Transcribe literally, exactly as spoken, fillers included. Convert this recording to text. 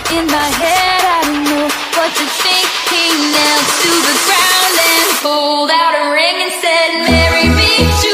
in my head, I don't know what to think. He knelt to the ground and pulled out a ring and said, marry me.